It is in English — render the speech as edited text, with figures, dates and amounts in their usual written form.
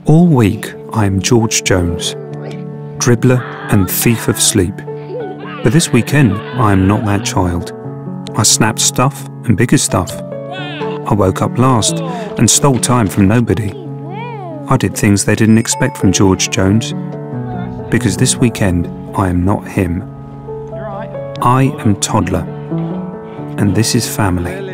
All week I am George Jones, dribbler and thief of sleep. But this weekend I am not that child. I snapped stuff and bigger stuff. I woke up last and stole time from nobody. I did things they didn't expect from George Jones. Because this weekend I am not him. I am Toddler. And this is family.